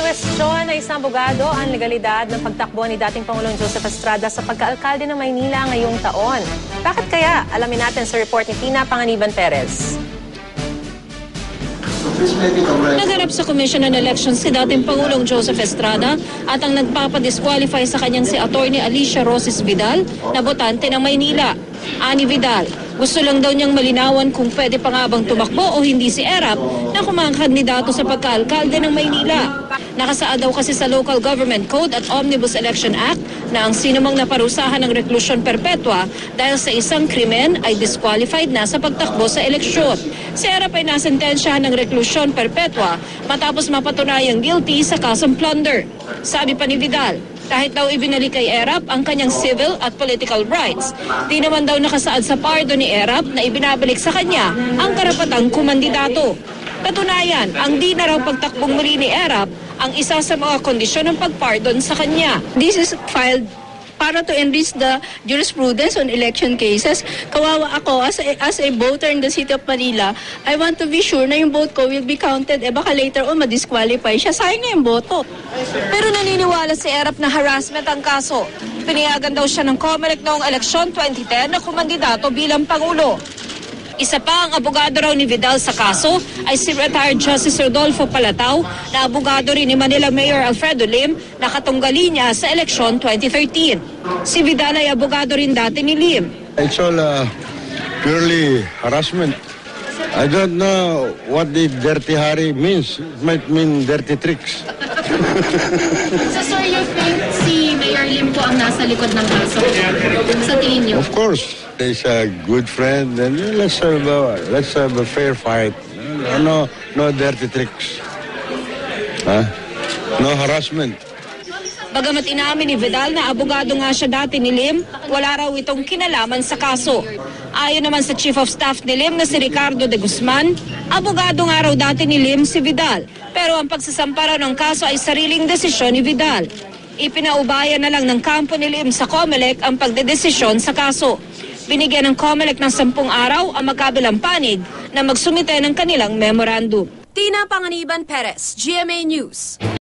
Kinuwestiyon ng isang abogado ang legalidad ng pagtakbo ni dating Pangulong Joseph Estrada sa pagkaalkalde ng Maynila ngayong taon. Bakit kaya? Alamin natin sa report ni Tina Panganiban Perez. Naganap sa Commission on Elections si dating Pangulong Joseph Estrada at ang nagpapadisqualify sa kanyang si Atty. Alicia Roces Vidal na botante ng Maynila. Ani Vidal, gusto lang daw niyang malinawan kung pwede pa nga bang tumakbo o hindi si Erap na kumakandidato sa pagkaalkalde ng Maynila. Nakasaad daw kasi sa Local Government Code at Omnibus Election Act na ang sinumang naparusahan ng reklusyon perpetua dahil sa isang krimen ay disqualified na sa pagtakbo sa eleksyon. Si Erap ay nasentensyahan ng reklusyon perpetua matapos mapatunayang guilty sa kasong plunder. Sabi pa ni Vidal, kahit daw ibinalik kay Erap ang kanyang civil at political rights, di naman daw nakasaad sa pardon ni Erap na ibinabalik sa kanya ang karapatang kumandidato. Katunayan, ang di na raw pagtakbong muli ni Erap ang isa sa mga kondisyon ng pagpardon sa kanya. This is filed para to enrich the jurisprudence on election cases. Kawawa ako as a voter in the city of Manila. I want to be sure na yung vote ko will be counted. Baka later on ma-disqualify siya. Sayang na yung boto. Pero naniniwala si Erap na harassment ang kaso. Pinayagan daw siya ng COMELEC noong eleksyon 2010 na kumandidato bilang Pangulo. Isa pa ang abogado raw ni Vidal sa kaso ay si retired Justice Rodolfo Palatao na abogado rin ni Manila Mayor Alfredo Lim na katunggali niya sa eleksyon 2013. Si Vidal ay abogado rin dati ni Lim. It's all purely harassment. I don't know what the dirty Harry means. It might mean dirty tricks. So sir, you think si Mayor Lim po ang nasa likod ng kaso? Sa tingin niyo? Of course, he's a good friend, and let's have a fair fight. No dirty tricks. No harassment. Bagamat inamin ni Vidal na abogado nga siya dati ni Lim, wala raw itong kinalaman sa kaso. Ayon naman sa Chief of Staff ni Lim na si Ricardo de Guzman, abogado nga raw dati ni Lim si Vidal. Pero ang pagsasampa raw ng kaso ay sariling desisyon ni Vidal. Ipinaubaya na lang ng kampo ni Lim sa COMELEC ang pagdedesisyon sa kaso. Binigyan ng COMELEC ng 10 araw ang magkabilang panig na magsumite ng kanilang memorandum. Tina Panganiban Perez, GMA News.